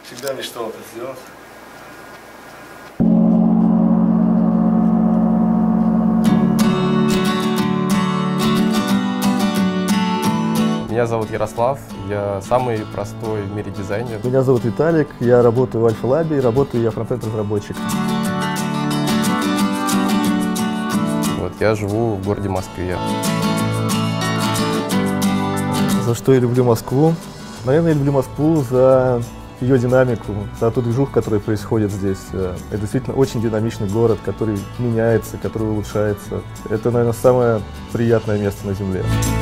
Всегда мечтал это сделать. Меня зовут Ярослав, я самый простой в мире дизайнер. Меня зовут Виталик, я работаю в Альфа-Лабе, работаю я фронтенд-разработчик. Вот, я живу в городе Москве. За что я люблю Москву? Наверное, я люблю Москву за ее динамику, за ту движуху, которая происходит здесь. Это действительно очень динамичный город, который меняется, который улучшается. Это, наверное, самое приятное место на Земле.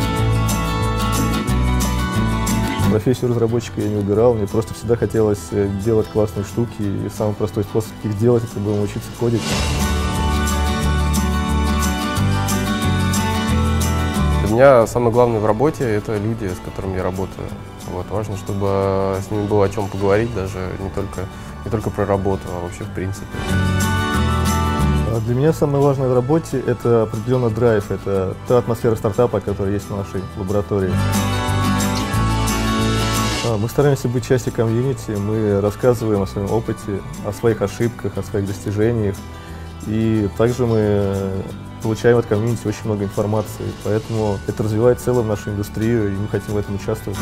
Профессию разработчика я не убирал, мне просто всегда хотелось делать классные штуки, и самый простой способ их делать — это было научиться кодить. Для меня самое главное в работе — это люди, с которыми я работаю. Вот, важно, чтобы с ними было о чем поговорить, даже не только про работу, а вообще в принципе. Для меня самое важное в работе — это определенно драйв, это та атмосфера стартапа, которая есть в нашей лаборатории. Мы стараемся быть частью комьюнити, мы рассказываем о своем опыте, о своих ошибках, о своих достижениях. И также мы получаем от комьюнити очень много информации, поэтому это развивает в целом нашу индустрию, и мы хотим в этом участвовать.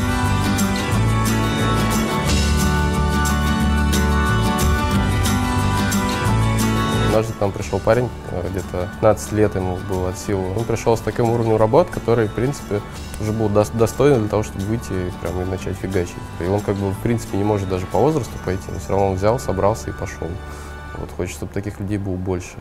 Однажды к нам пришел парень, где-то 15 лет ему было от силы. Он пришел с таким уровнем работ, который, в принципе, уже был достойный для того, чтобы выйти прям и начать фигачить. И он, как бы, в принципе, не может даже по возрасту пойти, но все равно он взял, собрался и пошел. Вот, хочется, чтобы таких людей было больше.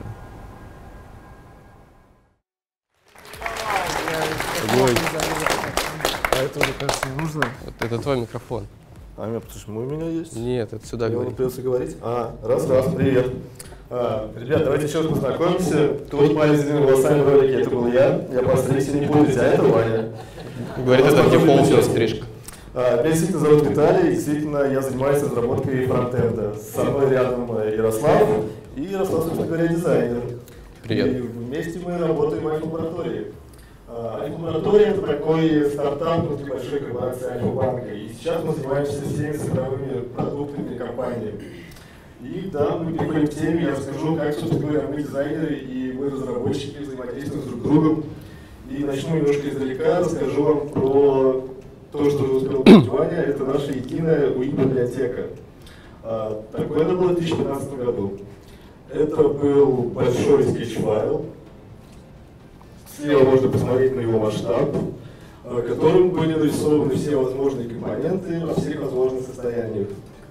Ой. А это, мне кажется, не нужно. Вот это твой микрофон. А почему у меня есть? Нет, это сюда говорит. Придется говорить? Раз, привет. Ребят, давайте еще раз познакомимся. Тот парень с длинными волосами в ролике, это был я посмотрите, не путайте, а это Ваня. Говорит, это мне полностью стрижка. Меня действительно зовут Виталий, действительно я занимаюсь разработкой фронтенда. Со мной рядом Ярослав, и Ярослав, собственно говоря, дизайнер. Привет. И вместе мы работаем в Альфа-лаборатории. Альфа-лаборатория — это такой стартап внутри большой корпорации Альфа-банка. И сейчас мы занимаемся всеми цифровыми продуктами компании. И да, мы переходим к теме, я расскажу, как, собственно говоря, мы дизайнеры и мы разработчики взаимодействуем друг с другом. И начну немножко издалека, расскажу вам про то, что уже успел говорить Ваня, это наша единая UI-библиотека. Такое она была в 2015 году. Это был большой скетч-файл. Слева можно посмотреть на его масштаб, которым были нарисованы все возможные компоненты во всех возможных состояниях.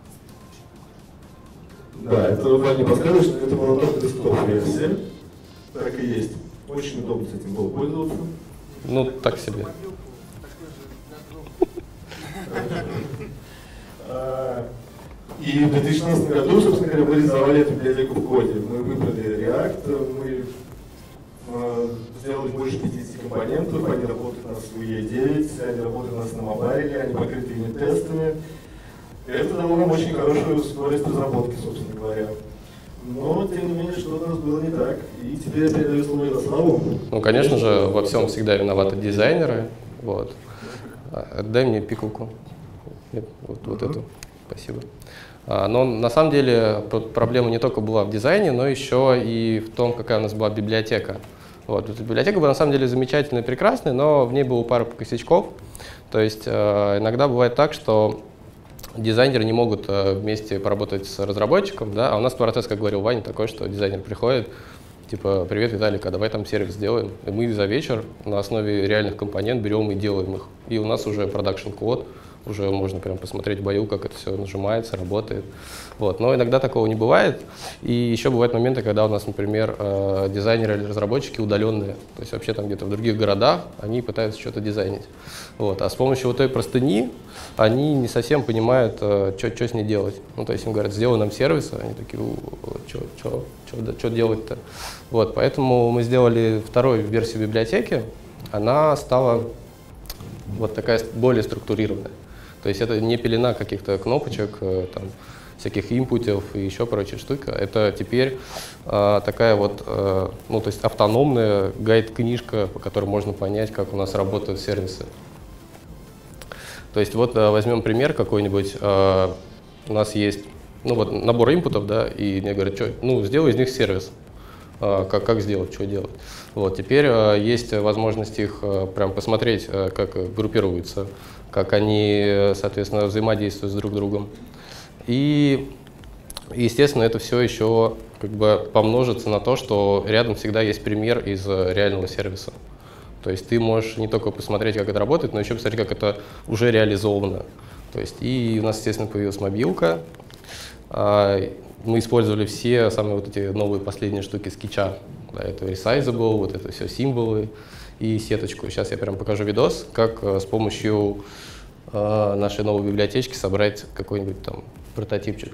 Да, это Ваня подсказывает, что это была только десктоп-версия. Так и есть. Очень удобно с этим было пользоваться. Ну, так себе. И в 2016 году, собственно говоря, мы реализовали эту библиотеку в коде. Мы выбрали React, мы сделали больше 50 компонентов, они работают у нас в UE9, они работают у нас на мобайле, они покрыты юнит-тестами. Это дало нам очень хорошую скорость разработки, собственно говоря. Но, тем не менее, что-то у нас было не так. И теперь я передаю слово Ярославу. Ну, конечно же, во всем всегда виноваты дизайнеры. Вот. Дай мне пикалку. Нет, вот эту. Спасибо. Но на самом деле проблема не только была в дизайне, но еще и в том, какая у нас была библиотека. Вот. Эта библиотека была на самом деле замечательная и прекрасная, но в ней было пара косячков. То есть иногда бывает так, что дизайнеры не могут вместе поработать с разработчиком, да? А у нас процесс, как говорил Ваня, такой, что дизайнер приходит, типа: привет, Виталик, а давай там сервис сделаем. И мы за вечер на основе реальных компонент берем и делаем их. И у нас уже продакшн-код, уже можно прям посмотреть в бою, как это все нажимается, работает. Вот. Но иногда такого не бывает. И еще бывают моменты, когда у нас, например, дизайнеры или разработчики удаленные, то есть вообще там где-то в других городах, они пытаются что-то дизайнить. Вот. А с помощью вот этой простыни они не совсем понимают, что с ней делать. Ну, то есть им говорят: сделай нам сервис, они такие: что делать-то? Вот. Поэтому мы сделали вторую версию библиотеки, она стала вот такая более структурированная. То есть это не пелена каких-то кнопочек, там, всяких инпутов и еще прочая штука. Это теперь такая вот, ну, то есть автономная гайд-книжка, по которой можно понять, как у нас работают сервисы. То есть вот возьмем пример какой-нибудь. у нас есть набор инпутов, да, и мне говорят, сделай из них сервис. Как сделать, что делать. Вот, теперь есть возможность их прям посмотреть, как группируются, как они, соответственно, взаимодействуют с друг другом. И, естественно, это все еще как бы помножится на то, что рядом всегда есть пример из реального сервиса. То есть ты можешь не только посмотреть, как это работает, но еще посмотреть, как это уже реализовано. То есть и у нас, естественно, появилась мобилка. Мы использовали все самые вот эти новые последние штуки скетча. Да, это resizable, вот это все символы и сеточку. Сейчас я прям покажу видос, как с помощью нашей новой библиотечки собрать какой-нибудь там прототипчик.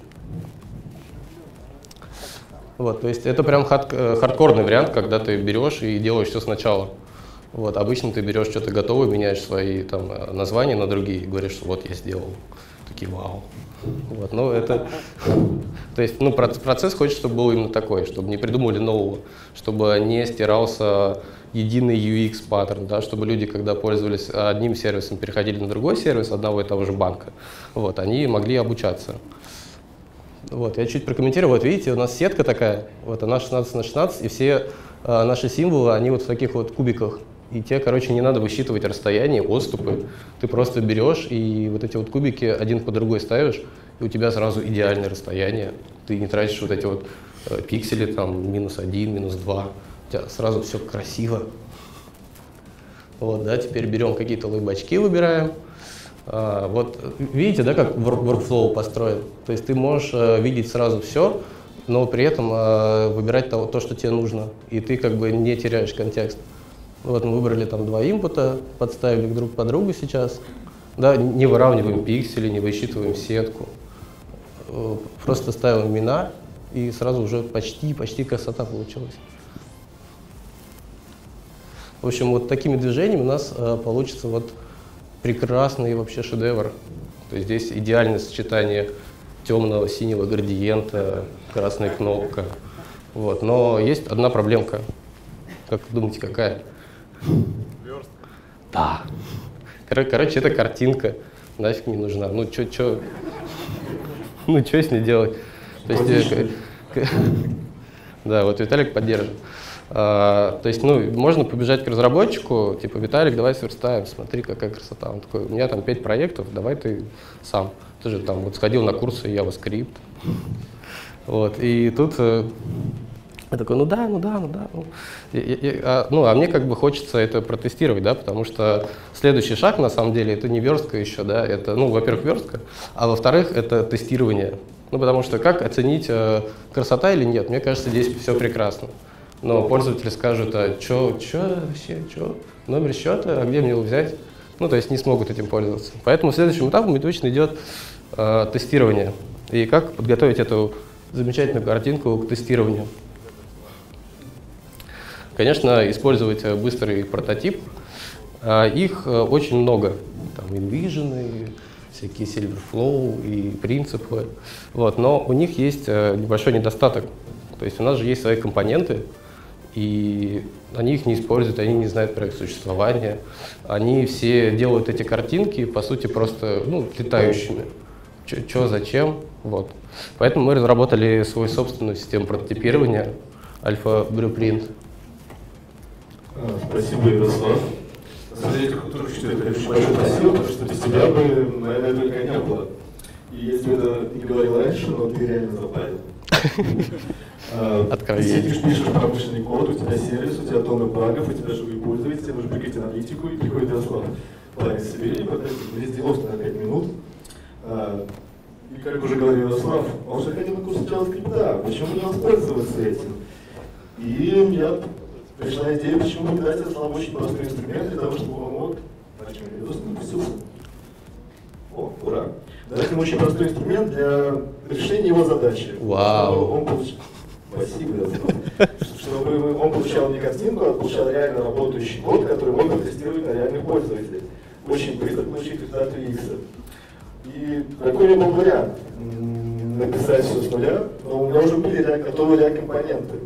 Вот, то есть это прям хардкорный вариант, когда ты берешь и делаешь все сначала. Вот, обычно ты берешь что-то готовое, меняешь свои там названия на другие и говоришь, что вот я сделал. Такие вау. Вот, ну это, то есть, процесс хочет, чтобы был именно такой, чтобы не придумывали нового, чтобы не стирался единый UX-паттерн, да, чтобы люди, когда пользовались одним сервисом, переходили на другой сервис одного и того же банка, вот, они могли обучаться. Вот, я чуть прокомментирую, вот видите, у нас сетка такая, вот она 16×16, и все наши символы, они вот в таких вот кубиках. И тебе, короче, не надо высчитывать расстояние, отступы. Ты просто берешь и вот эти вот кубики один по другой ставишь, и у тебя сразу идеальное расстояние. Ты не тратишь вот эти вот пиксели, там, -1, -2. У тебя сразу все красиво. Вот, да, теперь берем какие-то лейбачки, выбираем. Вот видите, да, как workflow построен? То есть ты можешь видеть сразу все, но при этом выбирать то, что тебе нужно. И ты как бы не теряешь контекст. Вот мы выбрали там 2 инпута, подставили друг по другу сейчас. Да, не выравниваем пиксели, не высчитываем сетку. Просто ставим имена, и сразу уже почти красота получилась. В общем, вот такими движениями у нас получится вот прекрасный вообще шедевр. То есть здесь идеальное сочетание темного синего градиента, красная кнопка. Вот. Но есть одна проблемка. Как вы думаете, какая? Верстка. Да. Короче, эта картинка нафиг не нужна. Ну, что с ней делать? То есть, да, вот Виталик поддержит. То есть, можно побежать к разработчику, типа, Виталик, давай сверстаем, смотри, какая красота. Он такой, у меня там 5 проектов, давай ты сам. Ты же там вот сходил на курсы JavaScript. Вот, и тут я такой, ну да. А мне как бы хочется это протестировать, да, потому что следующий шаг, на самом деле, это не верстка еще, да, это, во-первых, верстка, а во-вторых, это тестирование. Потому что как оценить, красота или нет, мне кажется, здесь все прекрасно. Но пользователи скажут, что вообще, номер счета, а где мне его взять? То есть не смогут этим пользоваться. Поэтому следующим этапом точно идет тестирование. И как подготовить эту замечательную картинку к тестированию? Конечно, использовать быстрый прототип. Их очень много. Там InVision, всякие Silverflow и принципы. Вот. Но у них есть небольшой недостаток. То есть у нас же есть свои компоненты, и они их не используют, они не знают про их существование. Они все делают эти картинки, по сути, просто летающими. Чё, зачем? Вот. Поэтому мы разработали свою собственную систему прототипирования Alpha Blueprint. Спасибо, Ярослав. На самом деле, только что это очень большое спасибо, потому что без тебя бы, наверное, только не было. И если бы это не говорил раньше, но ты реально запалил. Откровение. Ты пишешь промышленный код, у тебя сервис, у тебя тонны багов, у тебя живые пользователи, тебе нужно прикрыть аналитику, и приходит Ярослав. Ладно, собери, здесь делов на 5 минут. И как уже говорил Ярослав, он же ходил на курс JavaScript, почему не воспользоваться этим? И я пришла идея, почему не дать Ярославу очень простой инструмент для того, чтобы он мог напустился. О, ура! Дать ему очень простой инструмент для решения его задачи. Вау! Он получил. Спасибо, чтобы он получал не картинку, а получал реально работающий код, который мог тестировать на реальных пользователей. Очень быстро получить результаты UX. И какой у меня был вариант? Написать все с нуля, но у меня уже были готовые React-компоненты.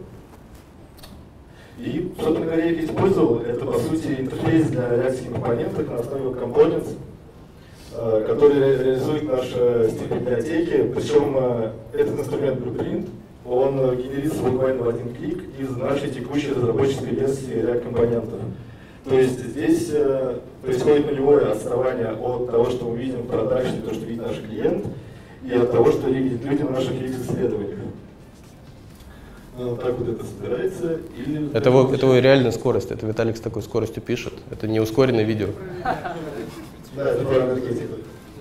И, собственно говоря, я их использовал. Это, по сути, интерфейс для React компонентов на основе Components. который реализует наши стиль-библиотеки. Причем этот инструмент Blueprint, он генерится буквально в один клик из нашей текущей разработческой версии React компонентов. То есть здесь происходит нулевое отставание от того, что мы видим в продакшне, то, что видит наш клиент, и от того, что видят люди на наших исследованиях. Так вот это собирается. Это его реальная скорость. Это Виталик с такой скоростью пишет. Это не ускоренное видео. Да, это про энергетику.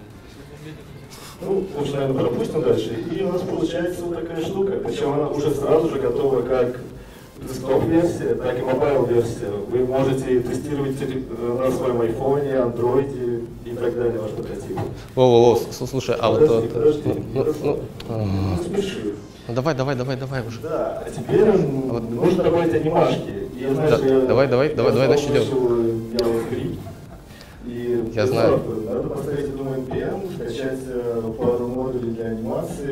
Ну, лучше, наверное, пропустим дальше. И у нас получается вот такая штука. Причем она уже сразу же готова как десктоп-версия, так и мобайл-версия. Вы можете тестировать на своем айфоне, андроиде и так далее ваш прототип. Во-во-во, слушай, а вот... Подожди, не спеши. Ну давай уже. Да, а теперь нужно добавить анимашки. И, знаешь, давай начнем делать. Я знаю. Надо поставить эту NPM, скачать пару модулей для анимации.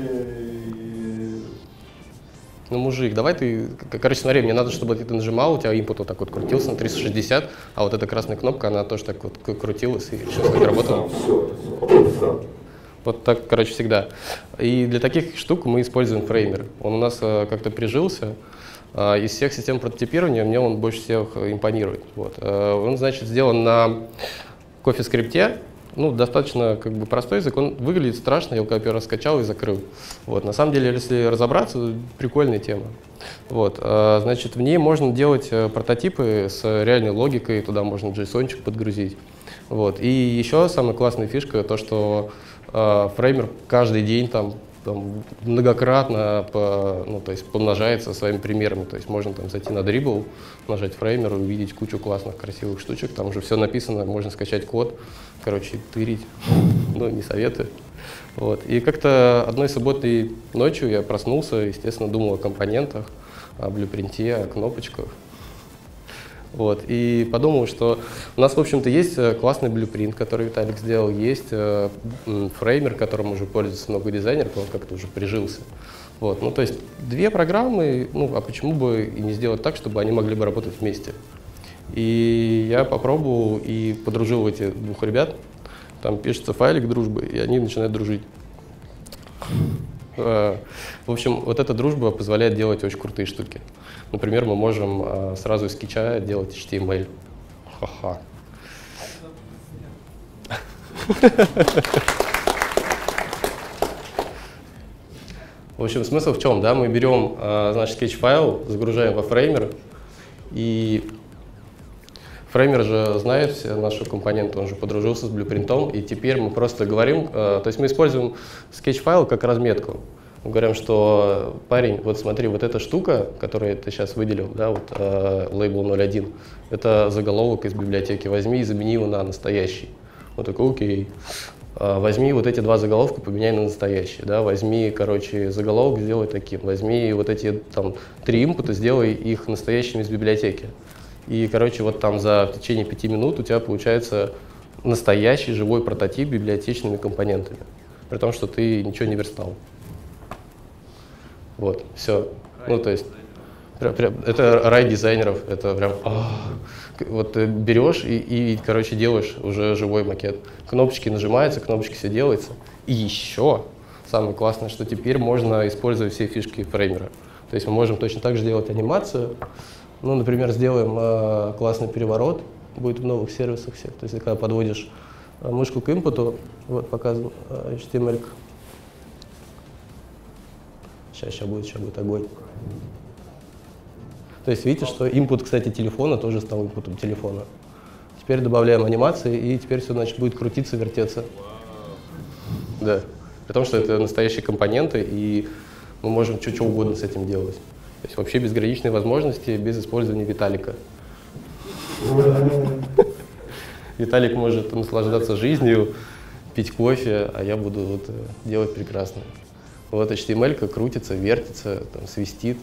Ну, мужик, давай ты, короче, смотри, мне надо, чтобы ты нажимал, у тебя input вот так вот крутился на 360, а вот эта красная кнопка, она тоже так вот крутилась и все работало. Все. Вот так, короче, всегда. И для таких штук мы используем фреймер. Он у нас как-то прижился. Из всех систем прототипирования мне он больше всех импонирует. Вот. Он, значит, сделан на CoffeeScript. Ну, достаточно как бы простой язык, он выглядит страшно, я его первый раз скачал и закрыл. Вот. На самом деле, если разобраться, прикольная тема. Вот. Значит, в ней можно делать прототипы с реальной логикой, туда можно JSON-чик подгрузить. Вот. И еще самая классная фишка, то, что фреймер каждый день там многократно то есть помножается своими примерами. То есть можно там зайти на Dribble, нажать фреймер, увидеть кучу классных, красивых штучек. Там уже все написано, можно скачать код, короче, тырить. Ну, не советую. Вот. И как-то одной субботой ночью я проснулся, естественно, думал о компонентах, о блюпринте, о кнопочках. Вот. И подумал, что у нас, в общем-то, есть классный блюпринт, который Виталик сделал, есть фреймер, которым уже пользуется много дизайнеров, он как-то уже прижился. Вот. Ну, то есть две программы, ну, а почему бы и не сделать так, чтобы они могли бы работать вместе? И я попробовал и подружил этих двух ребят, там пишется файлик дружбы, и они начинают дружить. В общем, вот эта дружба позволяет делать очень крутые штуки. Например, мы можем сразу из скетча делать HTML. Ха-ха. В общем, смысл в чем? Да? Мы берем, значит, скетч-файл, загружаем во фреймер, и фреймер же знает все наши компоненты, он же подружился с блюпринтом, и теперь мы просто говорим, то есть мы используем скетч-файл как разметку. Мы говорим, что парень, вот смотри, вот эта штука, которую ты сейчас выделил, да, вот лейбл 01, это заголовок из библиотеки, возьми и замени его на настоящий. Вот такой, окей. Возьми вот эти два заголовка, поменяй на настоящий, да, возьми, короче, заголовок, сделай таким, возьми вот эти там 3 инпута, сделай их настоящими из библиотеки. И, короче, вот там в течение 5 минут у тебя получается настоящий живой прототип библиотечными компонентами, при том, что ты ничего не верстал. Вот, все. Ну, то есть, это рай дизайнеров, это прям, вот ты берешь и, короче, делаешь уже живой макет. Кнопочки нажимаются, кнопочки все делается. И еще самое классное, что теперь можно использовать все фишки фреймера. То есть мы можем точно так же делать анимацию. Ну, например, сделаем классный переворот, будет в новых сервисах всех. То есть, когда подводишь мышку к инпуту, вот показан HTML. Сейчас будет огонь. То есть видите, что input, кстати, телефона тоже стал инпутом телефона. Теперь добавляем анимации, и теперь все, значит, будет крутиться, вертеться. Да. При том, что это настоящие компоненты, и мы можем что угодно с этим делать. То есть вообще безграничные возможности без использования Виталика. Виталик может наслаждаться жизнью, пить кофе, а я буду вот делать прекрасно. Вот HTML-ка крутится, вертится, там, свистит.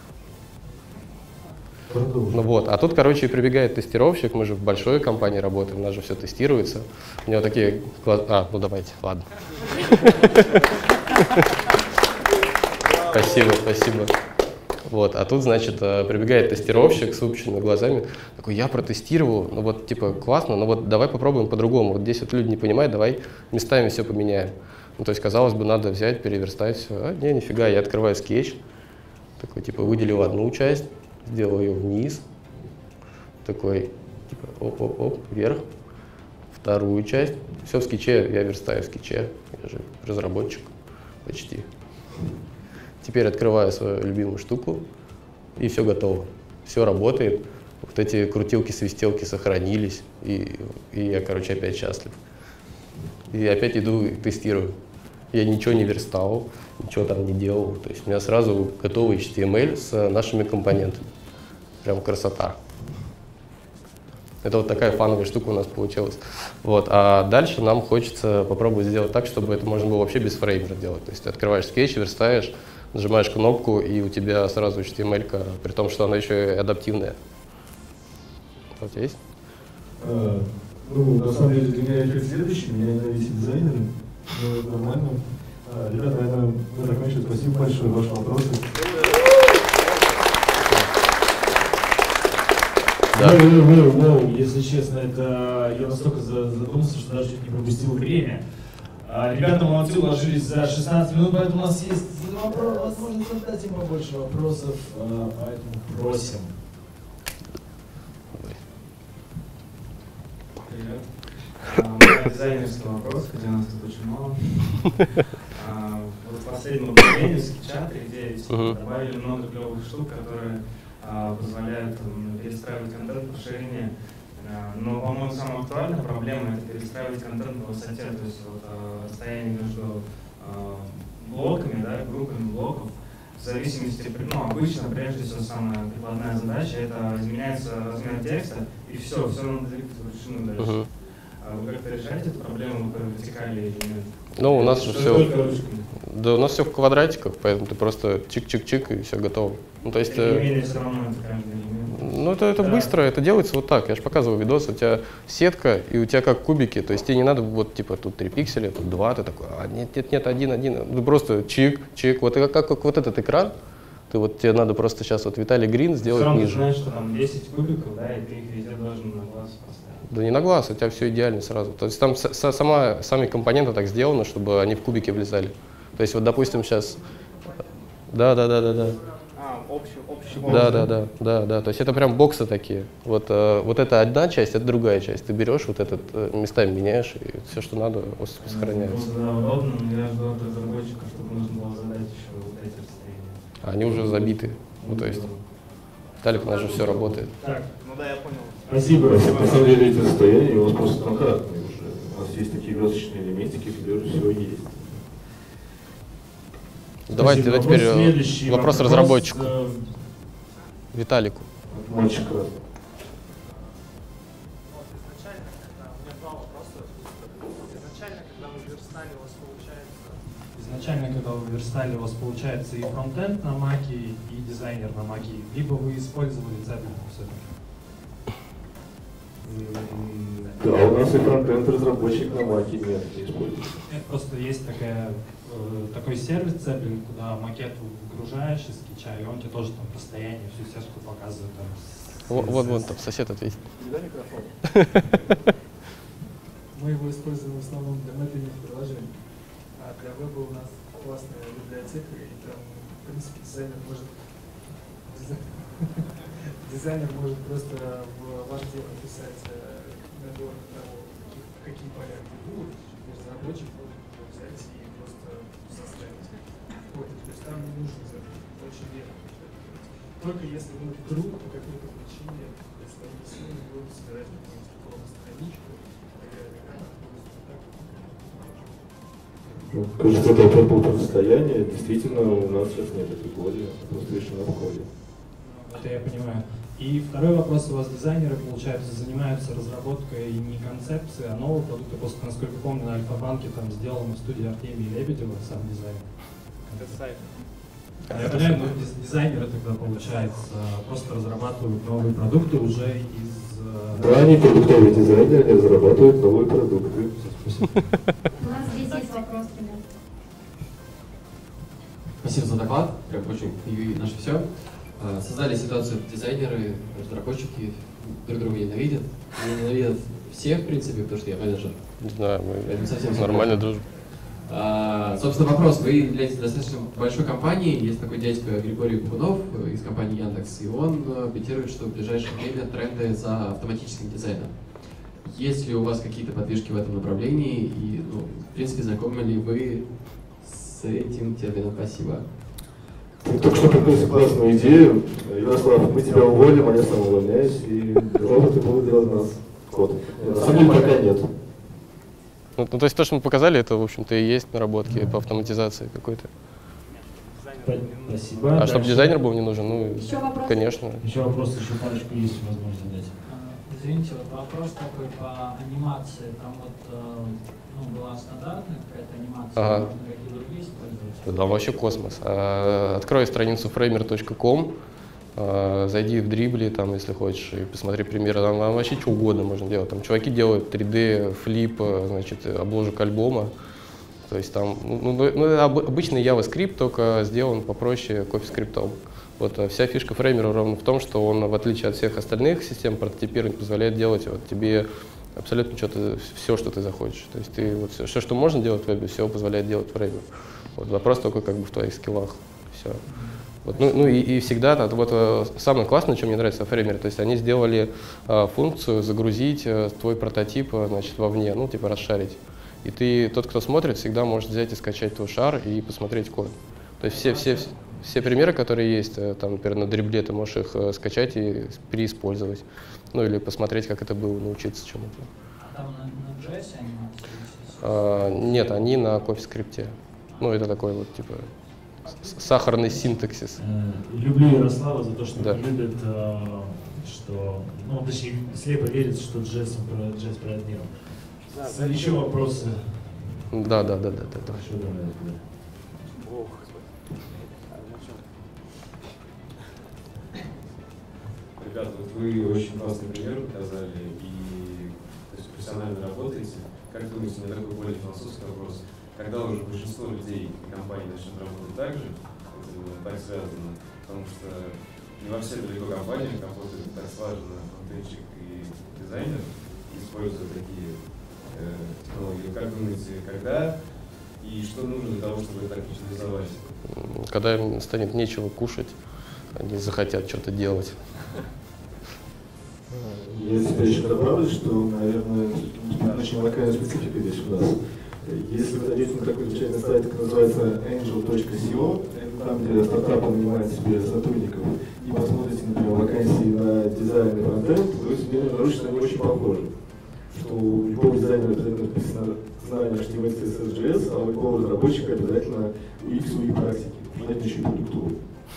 Ну вот, а тут, короче, прибегает тестировщик, мы же в большой компании работаем, у нас же все тестируется. У него такие... ну давайте, ладно. Спасибо. Вот, а тут, значит, прибегает тестировщик с выпущенными глазами, такой, я протестировал, ну вот, типа, классно, но вот давай попробуем по-другому. Вот здесь вот люди не понимают, давай местами все поменяем. Ну, то есть, казалось бы, надо взять, переверстать все. А, не, нифига, я открываю скетч, такой, типа, выделил одну часть, сделал ее вниз, такой, типа, оп-оп-оп, вверх, вторую часть. Все в скетче, я верстаю в скетче, я же разработчик почти. Теперь открываю свою любимую штуку, и все готово. Все работает. Вот эти крутилки-свистелки сохранились, и я, короче, опять счастлив. И опять иду и тестирую. Я ничего не верстал, ничего там не делал. То есть у меня сразу готовый HTML с нашими компонентами. Прям красота. Это вот такая фановая штука у нас получилась. Вот. А дальше нам хочется попробовать сделать так, чтобы это можно было вообще без фреймера делать. То есть ты открываешь скетч, верстаешь, нажимаешь кнопку, и у тебя сразу HTML-ка, при том, что она еще и адаптивная. У тебя есть? Ну, на самом деле, для меня эффект следующий. Меня ненавидят дизайнеры. Но это нормально. Ребята, наверное, мы закончили. Спасибо большое за ваши вопросы. Да. Воу, если честно, это я настолько задумался, что даже чуть не пропустил время. Ребята молодцы, уложились за 16 минут, поэтому у нас есть возможность задать им побольше вопросов, поэтому просим. Привет. У меня дизайнерский вопрос, хотя нас тут очень мало. Вот в последнем обновлении в скетчах 3.9 добавили много клевых штук, которые позволяют перестраивать контент, расширение. Но, по-моему, самая актуальная проблема — это перестраивать контент на высоте, то есть вот, расстояние между блоками, да, группами блоков. В зависимости, ну, обычно, прежде всего, самая прикладная задача — это изменяется размер текста, и все надо двигать вручную дальше. Вы как-то решаете эту проблему в вертикали или нет? Ну, у нас же все. Да, у нас все в квадратиках, поэтому ты просто чик-чик-чик, и все готово. Ну, то есть. Тем не менее, все равно это каждый элемент. Ну, это да. Быстро, это делается вот так. Я же показывал видос, у тебя сетка, и у тебя как кубики, то есть тебе не надо вот типа тут 3 пикселя, тут 2, ты такой, нет, один. Ты просто чик, вот как вот этот экран, ты вот тебе надо просто сейчас вот Виталий Грин сделать ниже. Ты знаешь, что там 10 кубиков, да, и ты их везде должен на глаз поставить. Да не на глаз, у тебя все идеально сразу. То есть там сами компоненты так сделаны, чтобы они в кубики влезали. То есть вот, допустим, сейчас. Да. Общий Да. То есть это прям боксы такие. Вот это одна часть, это другая часть. Ты берешь вот этот, местами меняешь, и все, что надо, сохраняется. Да, удобно, но я жду от разработчика, чтобы нужно было задать еще вот эти расстояния. Они уже забиты. Ну, то есть, Талик, у нас же все работает. Так. Ну да, я понял. Спасибо. На самом деле эти состояния у вас просто стандартные уже. У нас есть такие звездочные элементики, где уже все есть. Давайте теперь вопрос разработчику. Виталику. Мальчик разный. Изначально, когда вы верстали, у вас получается и фронтенд на Маке, и дизайнер на Маке, либо вы использовали Zeppelin все-таки? Да, у нас и фронтенд разработчик на Маке не использует. Просто есть такой сервис Zeppelin, куда макет выгружаешь из скетча, и он тебе тоже там расстояние, всю сетку показывает. Вот там сосед ответит. Мы его используем в основном для мэппинга приложений. А для веба у нас классная библиотека, и там, в принципе, дизайнер может просто в Word написать набор того, какие поля где будут, и разработчик может взять и просто составить. Вот, то есть там не нужно очень верно. Только если мы вдруг по какой-то причине своими силами будем собирать какую-нибудь условную страничку, Кажется, это опять было расстояние. Действительно, у нас сейчас нет этой коды, просто решено в коде. Это я понимаю. И второй вопрос. У вас дизайнеры, получается, занимаются разработкой не концепции, а нового продукта. Просто, насколько помню, на Альфа-банке там сделано в студии Артемии Лебедева сам дизайн. Это сайт. Я понимаю, но дизайнеры тогда, получается, просто разрабатывают новые продукты уже из... Да, они продуктовые дизайнеры, они разрабатывают новые продукты. У нас здесь есть вопрос, ребят. Спасибо за доклад, прям очень и наше все. Создали ситуацию, дизайнеры, разработчики друг друга ненавидят. Они ненавидят всех, в принципе, потому что я менеджер. Не знаю, мы совсем нормально дружим. Собственно, вопрос. Вы являетесь достаточно большой компанией. Есть такой дядька Григорий Бубунов из компании Яндекс, и он бетирует, что в ближайшее время тренды за автоматическим дизайном. Есть ли у вас какие-то подвижки в этом направлении? И, ну, в принципе, знакомы ли вы с этим термином? Спасибо. Ты только что придумал классную идею. Ярослав, мы тебя уволим, а я сам увольняюсь, и роботы будут делать нас код. На самом деле пока нет. Ну, то есть то, что мы показали, это, в общем-то, и есть наработки по автоматизации какой-то. Спасибо. А чтобы дизайнер был не нужен, ну, конечно. Еще вопрос, еще парочку есть возможность задать. Извините, вот вопрос такой по анимации. Там вот была стандартная какая-то анимация, Ага. какие другие используются? Да, вообще космос. Открой страницу framer.com, зайди в дрибли, там, если хочешь, и посмотри примеры. Там вообще что угодно можно делать. Там чуваки делают 3D, флип, значит, обложек альбома. То есть там, обычный JavaScript, только сделан попроще CoffeeScript. Вот вся фишка фреймера ровно в том, что он, в отличие от всех остальных систем прототипирования, позволяет делать вот тебе абсолютно все, что ты захочешь. То есть ты вот все, что можно делать в вебе, все позволяет делать фреймер. Вот вопрос только как бы в твоих скиллах. Все. Вот, и всегда, вот самое классное, что мне нравится в фреймере, то есть они сделали функцию загрузить твой прототип, значит, вовне, ну, типа расшарить. И ты, тот, кто смотрит, всегда может взять и скачать твой шар и посмотреть код. То есть все примеры, которые есть, там, например, на дрибле, ты можешь их скачать и переиспользовать. Ну, или посмотреть, как это было, научиться чему-то. А там на JS анимации? Нет, они на CoffeeScript. Ну, это такой вот, типа, сахарный синтаксис. Люблю Ярослава за то, что Да. он любит, что, ну, точнее, слепо верит, что джаз правит миром. Еще вопросы? Да. Хорошо, давай. Ребята, вот вы очень классный пример показали и то есть, профессионально работаете. Как думаете, у меня такой более философский вопрос. Когда уже большинство людей и компаний начнут работать так же, это так связано, потому что не во всех далеко компаниях работают так слаженно фронтенщик и дизайнер, используя такие технологии. Как думаете, когда и что нужно для того, чтобы это так визуализовать? Когда им станет нечего кушать, они захотят что-то делать. Я теперь еще добавлю, что, наверное, очень локальная специфика здесь у нас. Если вы зайдете на такой замечательный сайт, как называется angel.co, это там, где стартапы нанимают себе сотрудников, и посмотрите, например, вакансии на дизайн и фронтенд, вы себе обнаружите, что они очень похожи. Что у любого дизайнера обязательно написано знание HTML, CSS, JS, а у любого разработчика обязательно UX, UI практики, желательно еще и продуктовые.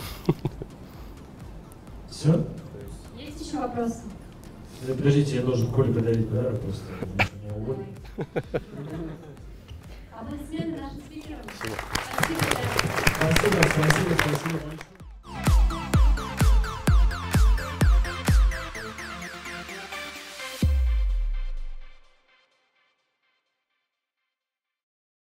Все? Есть еще вопросы? Подождите, я должен Коле подарить подарок просто. Меня уволили. Аплодисменты нашим спикерам. Спасибо. Спасибо. Спасибо.